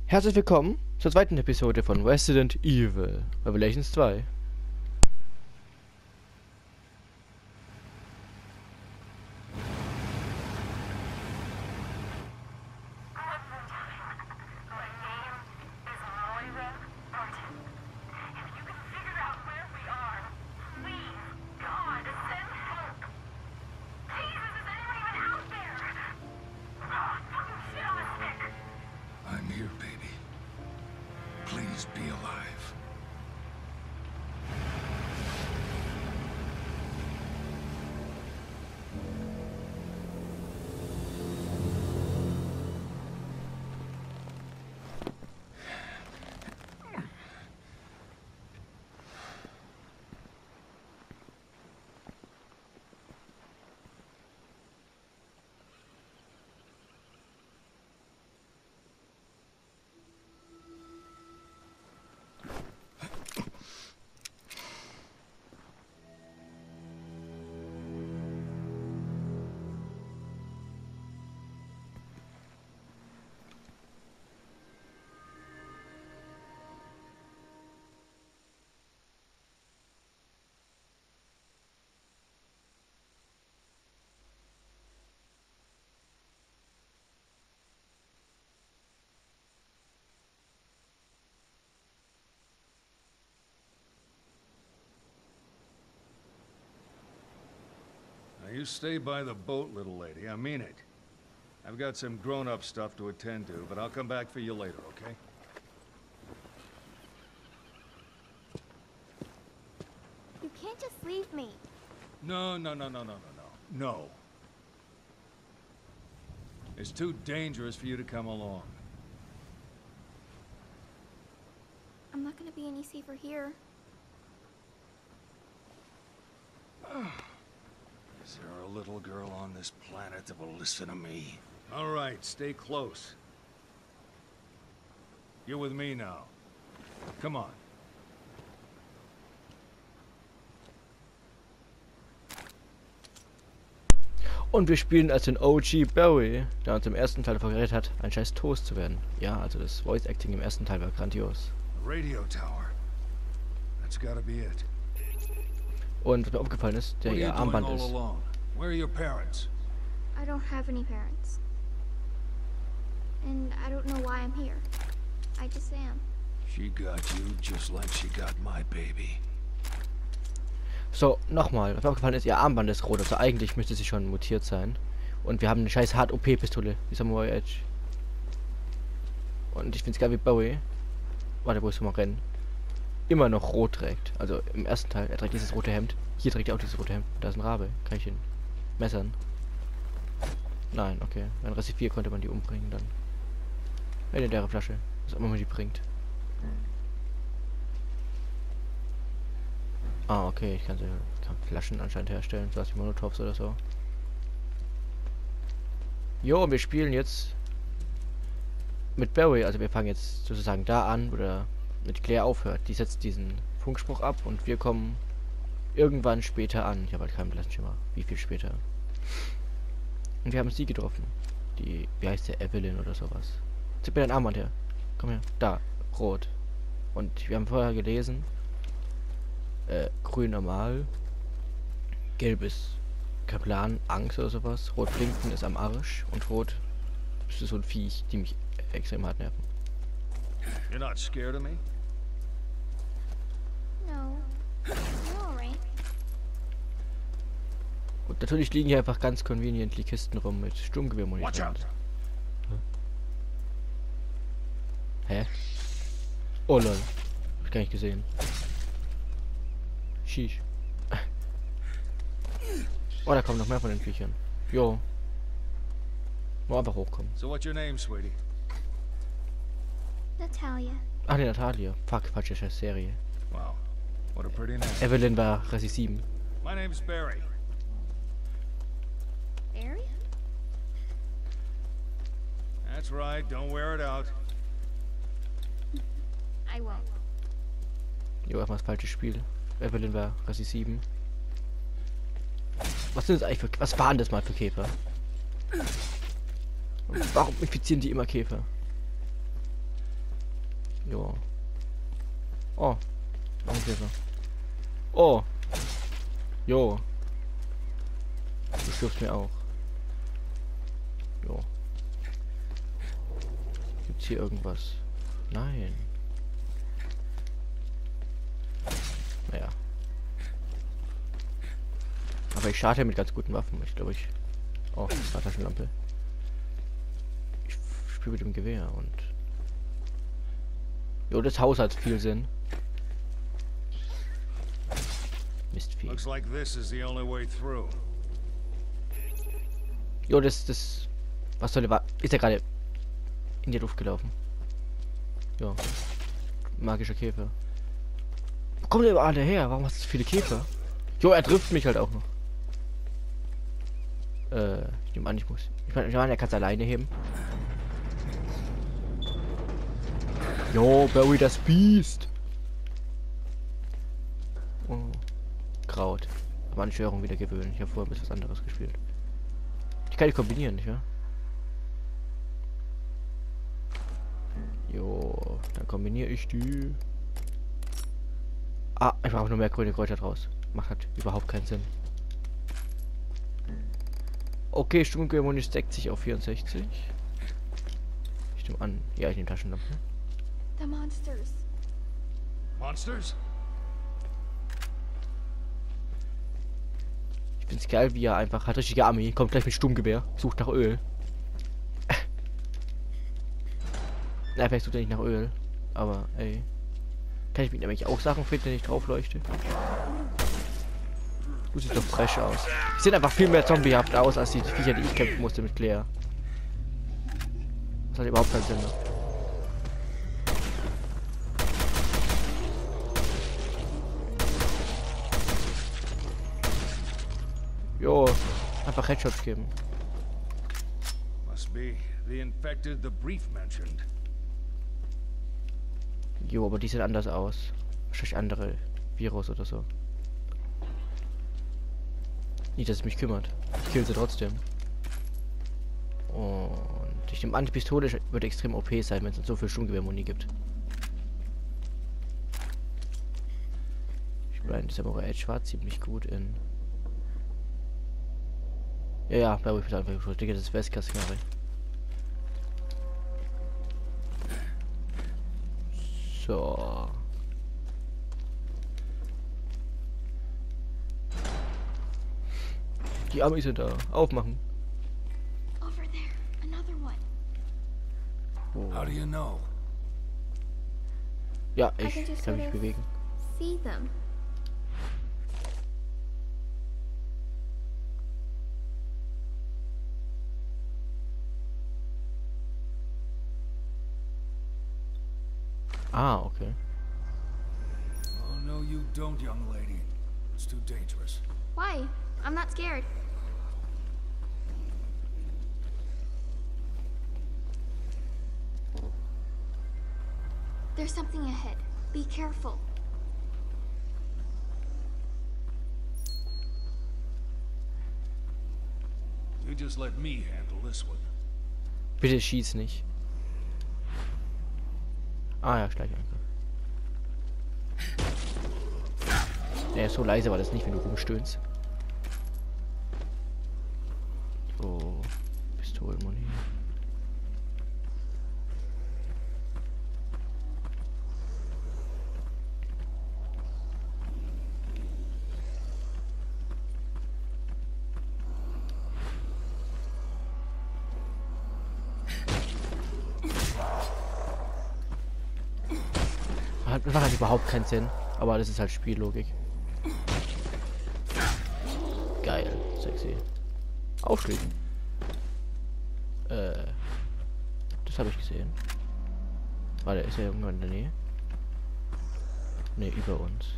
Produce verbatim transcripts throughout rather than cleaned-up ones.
Herzlich willkommen zur zweiten Episode von Resident Evil Revelations zwei. I'm here, baby. Please be alive. Now you stay by the boat, little lady. I mean it. I've got some grown-up stuff to attend to, but I'll come back for you later, okay? You can't just leave me. No, no, no, no, no, no, no. No. It's too dangerous for you to come along. I'm not gonna be any safer here. Is there a little girl on this planet that will listen to me? All right, stay close. You're with me now. Come on. Und wir spielen als den O G Barry, der uns im ersten Teil verrät hat, ein scheiß Toast zu werden. Ja, also das Voice Acting im ersten Teil war grandios. The radio tower. That's gotta be it. Und was mir aufgefallen ist, der What are ihr you doing Armband all ist. alone? Where are your parents? I don't have any parents. And I don't know why I'm here. I just am. She got you just like she got my baby. So, nochmal, was mir aufgefallen ist, ihr Armband ist rot, also eigentlich müsste sie schon mutiert sein. Und wir haben eine scheiß Hard-O P-Pistole, die Samurai Edge. Und ich find's geil wie Bowie. Warte, wo ist mal rennen? Immer noch rot trägt. Also im ersten Teil, er trägt dieses rote Hemd. Hier trägt er auch dieses rote Hemd. Da ist ein Rabe. Kann ich ihn messern? Nein, okay. Ein Resi vier konnte man die umbringen dann. Legendäre Flasche. Was auch immer man die bringt. Ah, okay, ich kann, sie, kann Flaschen anscheinend herstellen, so wie Molotovs oder so. Jo, wir spielen jetzt mit Barry, also wir fangen jetzt sozusagen da an, oder mit Claire aufhört. Die setzt diesen Funkspruch ab und wir kommen irgendwann später an. Ich habe halt keinen blassen Schimmer, wie viel später. Und wir haben sie getroffen. Die, wie heißt der, Evelyn oder sowas. Zip mir dein Armband her. Komm her. Da, rot. Und wir haben vorher gelesen, Äh, grün normal, gelb ist Kaplan, Angst oder sowas, rot blinken ist am Arsch und rot ist so ein Viech, die mich extrem hart nerven. You're not scared of me? No. You're alright. Und natürlich liegen hier einfach ganz conveniently Kisten rum mit Sturmgewehrmunition. Watch out! Hä? Oh lol. Hab ich gar nicht gesehen. Sheesh. Oh, da kommen noch mehr von den Viechern. Jo. Nur einfach hochkommen. So what's your name, sweetie? Natalia. Ach ne, Natalia. Fuck, falsche scheiß Serie. Wow. What a pretty name. Evelyn war Resi sieben. My name's Barry. Barry? That's right, don't wear it out. I won't. Jo, erstmal das falsche Spiel. Evelyn war Resi sieben. Was sind das eigentlich für... Was waren das mal für Käfer? Und warum infizieren die immer Käfer? Jo. Oh. Noch ein Käfer. Oh. Jo. Du stirbst mir auch. Jo. Gibt's hier irgendwas? Nein. Naja. Aber ich starte mit ganz guten Waffen. Ich glaube ich. Oh, das war Taschenlampe. Ich spiele mit dem Gewehr und. Jo, das Haus hat viel Sinn. Mistvieh. Looks like this is the only way through. Jo, das, das. Was soll der war? Ist er gerade in die Luft gelaufen? Ja. Magischer Käfer. Wo kommt der überall her? Warum hast du so viele Käfer? Jo, er trifft mich halt auch noch. Äh, ich nehme an, ich muss. Ich meine, er kann es alleine heben. Jo, Barry das Biest. Oh. Kraut. Aber an Störung wieder gewöhnen. Ich habe vorher ein bisschen was anderes gespielt. Die kann ich kombinieren, nicht wahr? Jo, dann kombiniere ich die. Ah, ich mache nur mehr grüne Kräuter draus. Macht halt überhaupt keinen Sinn. Okay, Sturmgewehr steckt sich auf vierundsechzig. Ich nehme an. Ja, ich nehme Taschenlampe. The monsters. Monsters? Ich find's geil, wie er einfach hat richtige Armee. Kommt gleich mit Sturmgewehr. Sucht nach Öl. Na, vielleicht sucht er nicht nach Öl. Aber, ey. Kann ich mit nämlich auch Sachen finden, wenn ich drauf leuchte? Du siehst doch fresh aus. Die sehen einfach viel mehr zombiehaft aus, als die Viecher, die ich kämpfen musste mit Claire. Das hat überhaupt keinen Sinn mehr. Jo, einfach Headshots geben. Must be the infected the brief mentioned. Jo, aber die sehen anders aus. Wahrscheinlich andere Virus oder so. Nicht, dass es mich kümmert. Ich kill sie trotzdem. Und ich nehme an, die Pistole würde extrem O P sein, wenn es so viel Sturmgewehrmuni gibt. Ich meine, Samurai Edge war ziemlich gut in. Ja, ja, bleib ich einfach gut. Digga, das ist Westkassknarre. So. Die Amis sind da. Aufmachen. Over there. Another one. Oh. How do you know? Ja, I ich can just kann sort mich of bewegen. see them. Ah, okay. Oh, no, you don't, young lady. It's too dangerous. Why? I'm not scared. There's something ahead. Be careful. You just let me handle this one. Bitte schieß nicht. Ah ja, Schleichangriff. Ja, so leise war das nicht, wenn du rumstöhnst. Oh, Pistolenmuni. Das macht halt überhaupt keinen Sinn, aber das ist halt Spiellogik. Geil, sexy. Aufschließen. Äh, das habe ich gesehen. Warte, ist er irgendwo in der Nähe? Ne, über uns.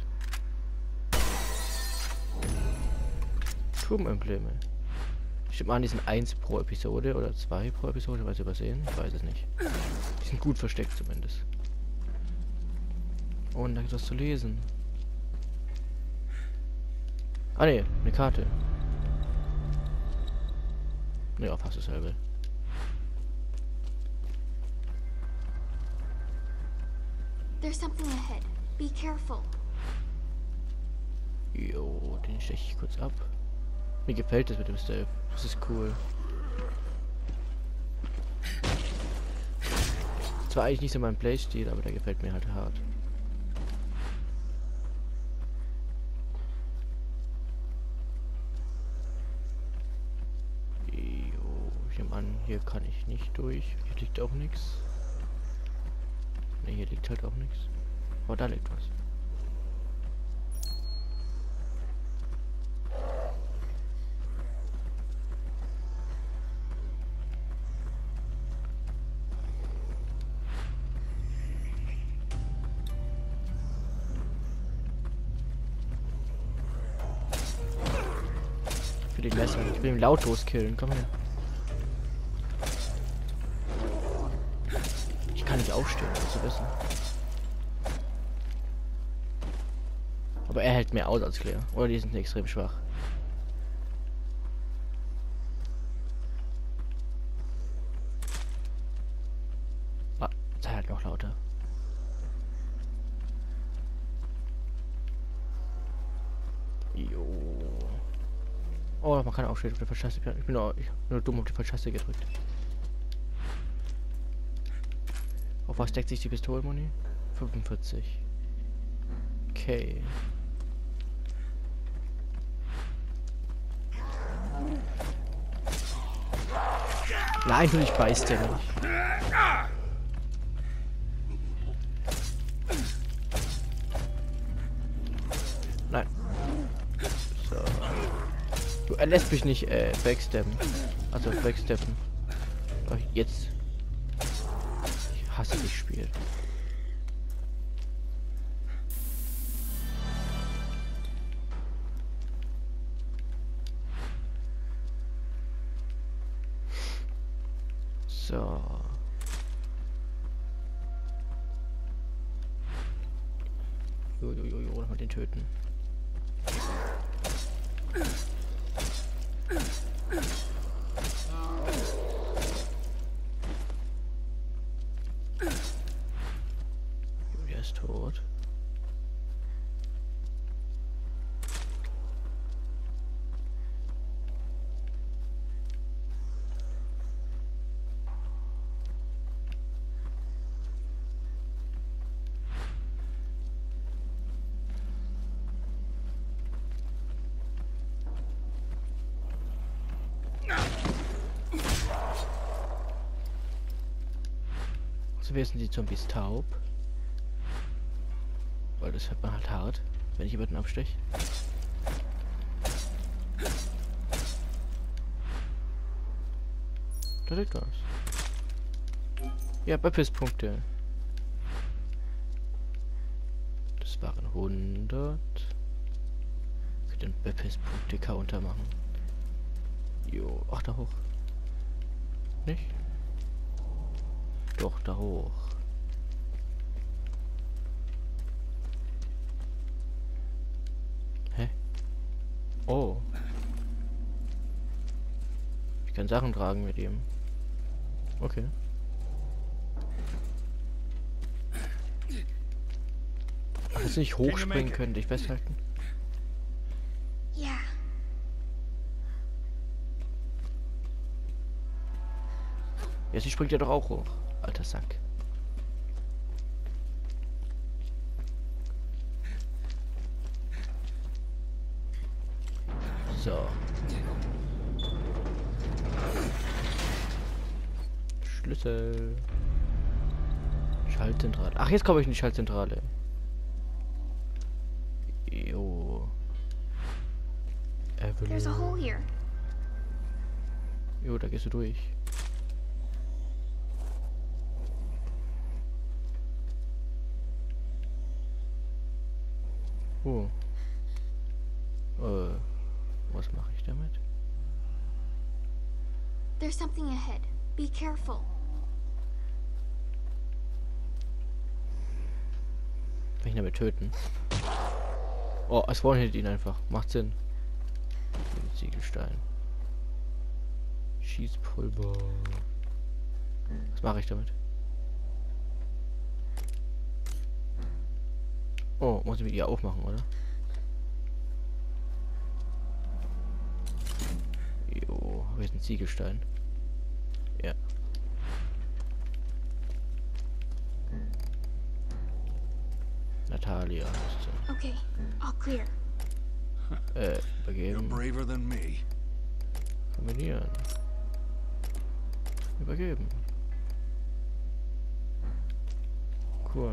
Turmembleme. Stimmt an, die sind eins pro Episode oder zwei pro Episode, weiß ich übersehen? Ich weiß es nicht. Die sind gut versteckt zumindest. Und da gibt es was zu lesen. Ah ne, eine Karte. Ja, fast dasselbe. There's something ahead. Be careful. Jo, den steche ich kurz ab. Mir gefällt das mit dem Stealth. Das ist cool. Zwar eigentlich nicht so mein Playstil, aber der gefällt mir halt hart. Jo, ich nehme an, hier kann ich nicht durch. Hier liegt auch nichts. Ne, hier liegt halt auch nichts. Oh, da liegt was. Ich will den Messer. Ich will ihn lautlos killen. Komm her. Ich kann nicht aufstehen, musst du wissen. Aber er hält mehr aus als Claire. Oder die sind extrem schwach. Ah, sei halt noch lauter. Jo. Oh, man kann aufstehen auf die Verschasse. Ich bin nur, ich bin nur dumm auf die Verschasse gedrückt. Auf was deckt sich die Pistolenmuni? fünfundvierzig. Okay. Nein, du, ich beiß dir nicht. Nein. So. Du, er lässt mich nicht äh, backsteppen. Also backsteppen. Doch, jetzt. Ich hasse das Spiel. So. Jo, jo, jo, jo, mal den töten. Jo, der ist tot. So werden die Zombies taub. Weil das hört man halt hart, wenn ich jemanden absteche. Da liegt was. Ja, Böppis-Punkte. Das waren hundert. Ich könnte den Böppis-Punkte-Counter machen. Jo, ach, da hoch. Nicht? Doch, da hoch. Hä? Oh. Ich kann Sachen tragen mit ihm. Okay. Ach, jetzt nicht hochspringen können, dich festhalten. Yeah. Jetzt ja, springt er doch auch hoch. Alter Sack. So. Schlüssel. Schaltzentrale. Ach, jetzt komme ich in die Schaltzentrale. Jo. There's a hole here. Jo, da gehst du durch. Oh. Äh, was mache ich damit? There's something ahead. Be careful. Kann ich damit töten? Oh, es one-hit ihn einfach. Macht Sinn. Ziegelstein. Schießpulver. Was mache ich damit? Oh, muss ich mit ihr aufmachen, oder? Jo, hier ist ein Ziegelstein. Ja. Natalia ist sie. Okay, all clear. Äh, You're übergeben. braver than me. Kombinieren. Übergeben. Cool.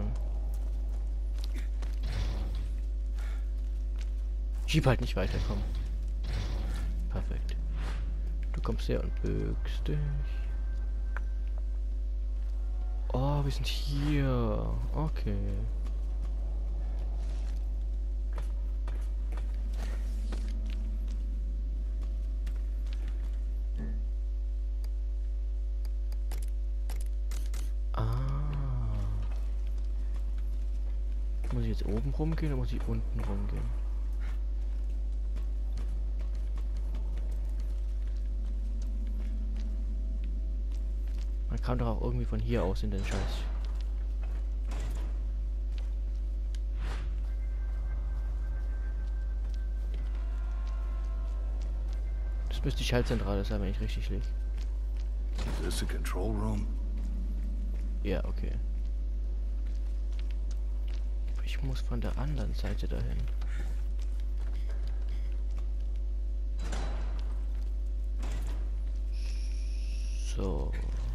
Jeep halt nicht weiterkommen. Perfekt. Du kommst her und bückst dich. Oh, wir sind hier. Okay. Muss ich jetzt oben rumgehen oder muss ich unten rumgehen? Man kann doch auch irgendwie von hier aus in den Scheiß. Das müsste die Schaltzentrale sein, wenn ich richtig liege. Is this a control room? Ja, okay. Ich muss von der anderen Seite dahin. So.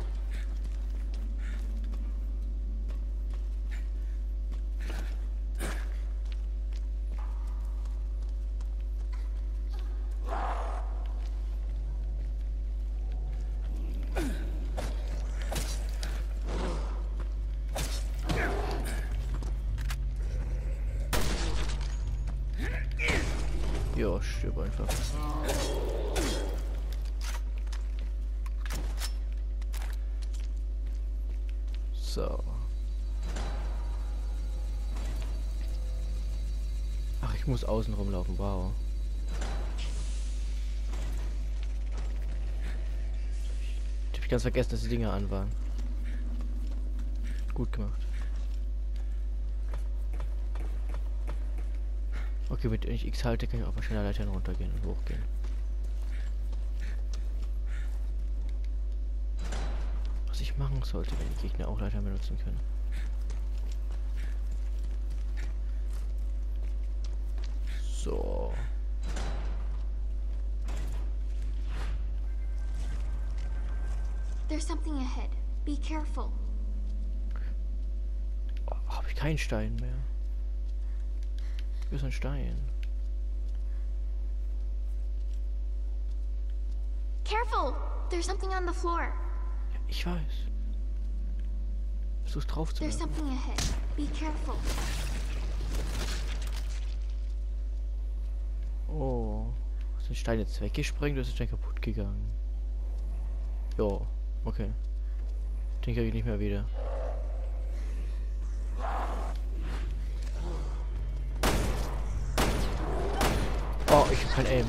Ja, stirb einfach. So. Ach, ich muss außen rumlaufen, wow. Ich hab ganz vergessen, dass die Dinger an waren. Gut gemacht. Okay, mit wenn ich X halte, kann ich auch wahrscheinlich Leitern runtergehen und hochgehen. Was ich machen sollte, wenn die Gegner auch Leitern benutzen können. So. There's something ahead. Be careful. Oh, habe ich keinen Stein mehr. Wo ist ein Stein? Careful! There's something on the floor. Ja, ich weiß. Versuch's drauf zu There's werfen. something ahead. Be careful. Oh. Ist ein Stein jetzt weggesprengt oder ist der Stein kaputt gegangen? Jo, okay. Den kriege ich nicht mehr wieder. Oh, ich hab kein Aim.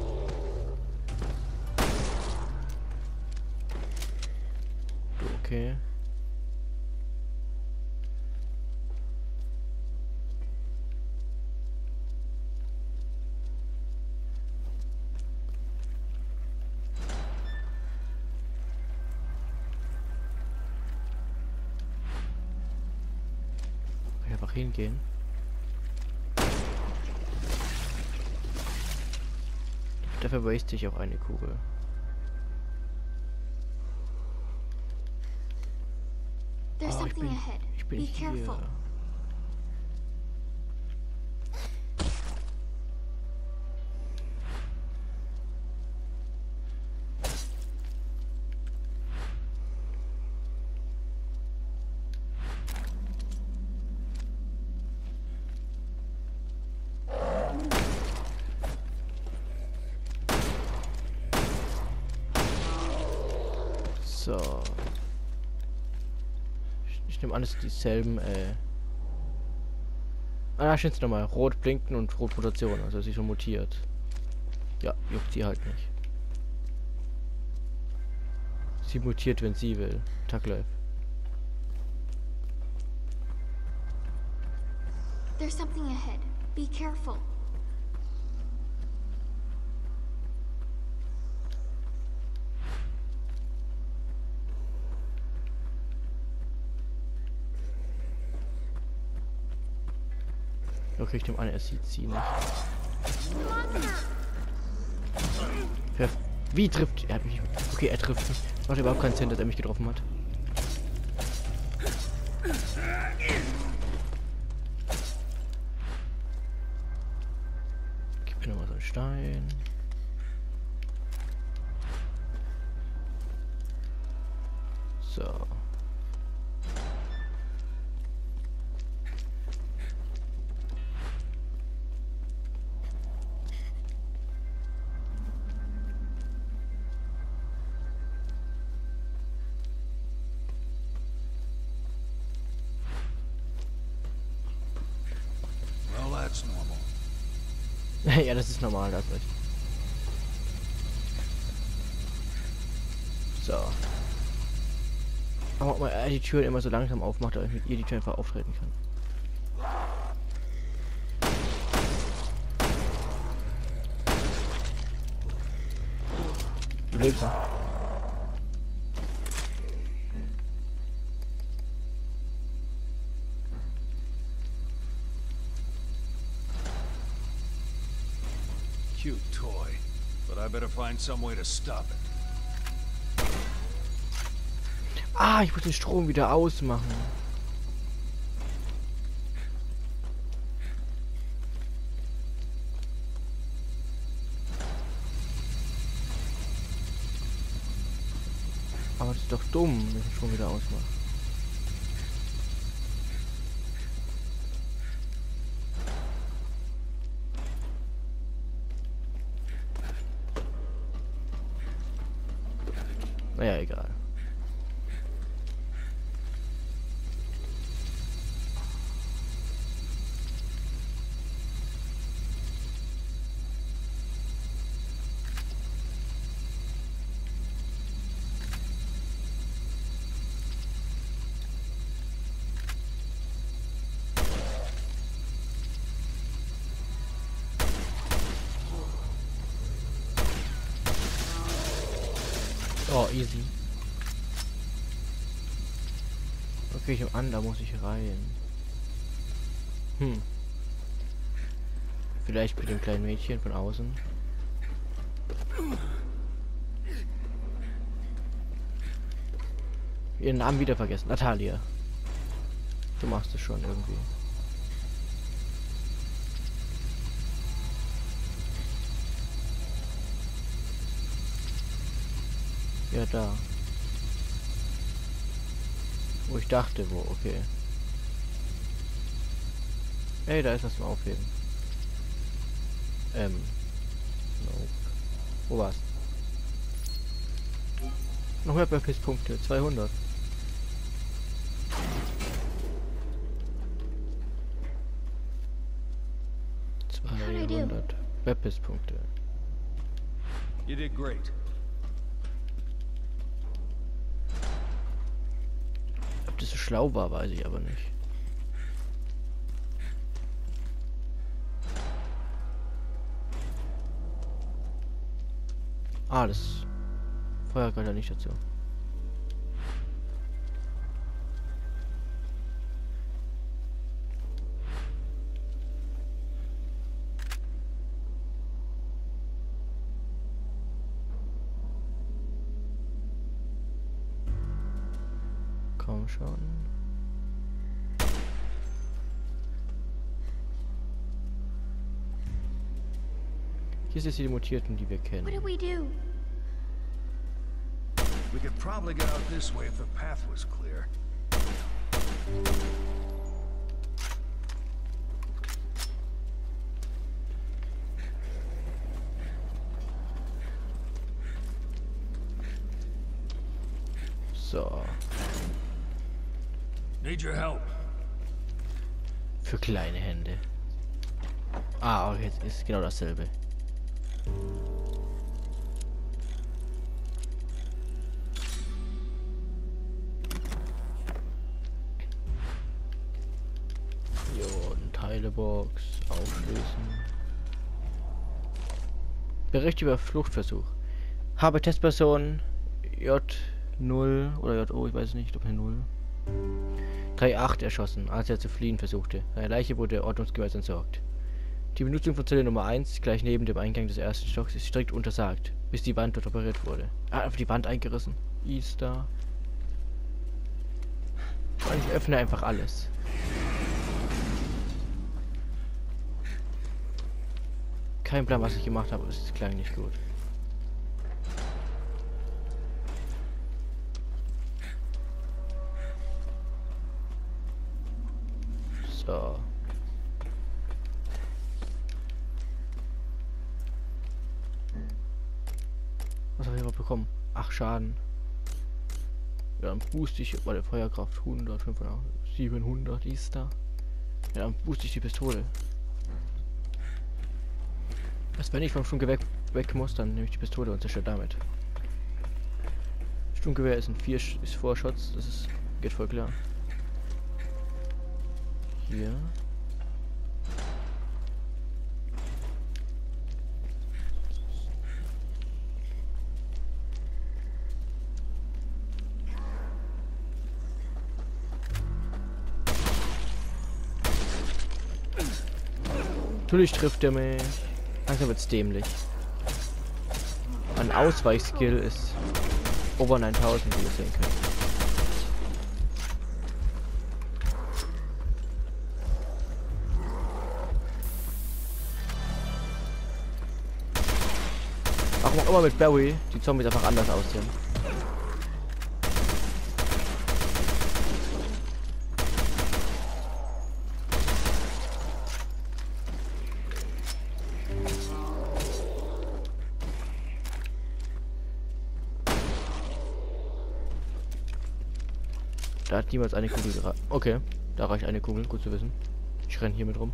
Du, okay. Kann ich einfach hingehen? Dafür waste ich auch eine Kugel. There's Oh, ich something bin, ahead. ich bin Be hier. careful. So. Ich, ich nehme an, es sind dieselben, äh. Ah, da steht's nochmal. Rot blinken und rot Mutation. Also sie schon mutiert. Ja, juckt sie halt nicht. Sie mutiert, wenn sie will. Tag live. There's something ahead. Be careful. Okay, ich nehme an, er sieht sie nicht. Wer, wie trifft er? Hat mich. Okay, er trifft mich. Macht überhaupt keinen Sinn, dass er mich getroffen hat. Gib mir nochmal so einen Stein. So. That's normal. Ja, das ist normal, das recht. So. Aber ob man die Tür immer so langsam aufmacht, damit ich mit ihr die Tür einfach auftreten kann. Du lebst noch. Cute toy, but I better find some way to stop it. Ah, ich muss den Strom wieder ausmachen. Aber das ist doch dumm, wenn ich den Strom wieder ausmache. Naja, egal. Oh, easy. Okay, ich nehme an, da muss ich rein. Hm. Vielleicht mit dem kleinen Mädchen von außen. Ihren Namen wieder vergessen. Natalia. Du machst es schon irgendwie. Ja, da. Wo ich dachte, wo, okay. Ey, da ist was zum Aufheben. Ähm. Nope. Wo war's? Noch mehr Purpose-Punkte. zweihundert. zweihundert Purpose-Punkte. You did great. Ob das so schlau war, weiß ich aber nicht. Ah, das Feuer gehört ja nicht dazu. Komm schon. Hier sind die Mutierten, die wir kennen. What do we do? We could probably get out this way if the path was clear. So. Need your help. Für kleine Hände. Ah, okay, jetzt ist genau dasselbe. Jo, ein Teil Heile Box. Auflösen. Bericht über Fluchtversuch. Habe Testperson J null oder J O, ich weiß nicht, ob eine null. drei acht erschossen, als er zu fliehen versuchte. Seine Leiche wurde ordnungsgemäß entsorgt. Die Benutzung von Zelle Nummer eins, gleich neben dem Eingang des ersten Stocks, ist strikt untersagt, bis die Wand dort operiert wurde. Ah, einfach die Wand eingerissen. Easter. Ich öffne einfach alles. Kein Plan, was ich gemacht habe, es klang nicht gut. So. Was habe ich überhaupt bekommen? Ach, Schaden. Ja, dann booste ich bei der Feuerkraft hundert, fünfhundert, siebenhundert ist da. Ja, dann booste ich die Pistole. Was, wenn ich vom Sturmgewehr weg muss, dann nehme ich die Pistole und zerstöre damit. Sturmgewehr ist ein vier ist Vorschutz, das ist geht voll klar. Hier. Natürlich trifft er mich. Langsam wird's dämlich. Ein Ausweichskill ist over neuntausend, wie ihr sehen könnt. Warum auch immer mit Barry die Zombies einfach anders aussehen. Da hat niemals eine Kugel geraten. Okay, da reicht eine Kugel, gut zu wissen. Ich renne hier mit rum.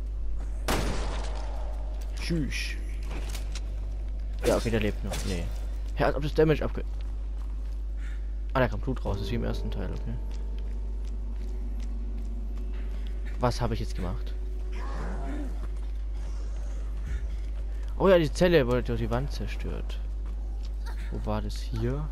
Tschüss. Ja, okay, der lebt noch. Nee. Ja, als ob das Damage abge... Ah, da kam Blut raus. Das ist wie im ersten Teil, okay. Was habe ich jetzt gemacht? Oh ja, die Zelle wurde durch die Wand zerstört. Wo war das hier?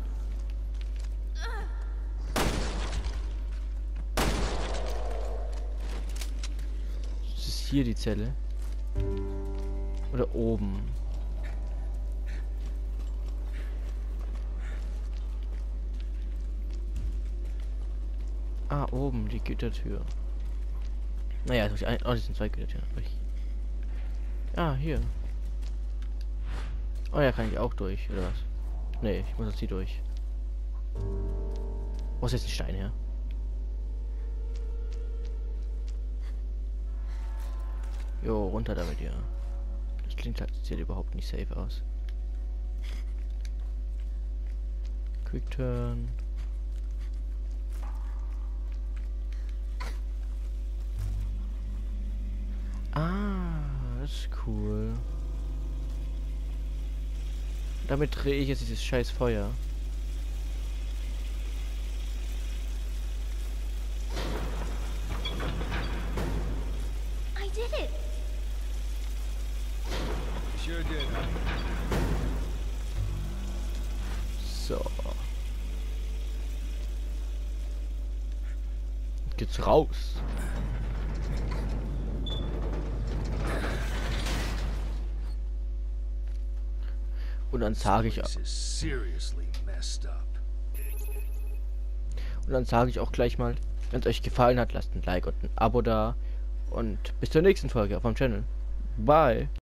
Das ist hier die Zelle. Oder oben. Ah, oben, die Gittertür. Naja, durch ein, oh, das sind zwei Gittertüren. Ah, hier. Oh ja, kann ich auch durch, oder was? Nee, ich muss jetzt hier durch. Wo ist jetzt ein Stein her? Jo, runter damit, ja. Das klingt halt, sieht überhaupt nicht safe aus. Quick Turn. Ah, das ist cool. Damit drehe ich jetzt dieses scheiß Feuer. I did it. Sure did. So. Geht's raus. Und dann sage ich Und dann sage ich auch gleich mal, wenn es euch gefallen hat, lasst ein Like und ein Abo da. Und bis zur nächsten Folge auf meinem Channel. Bye.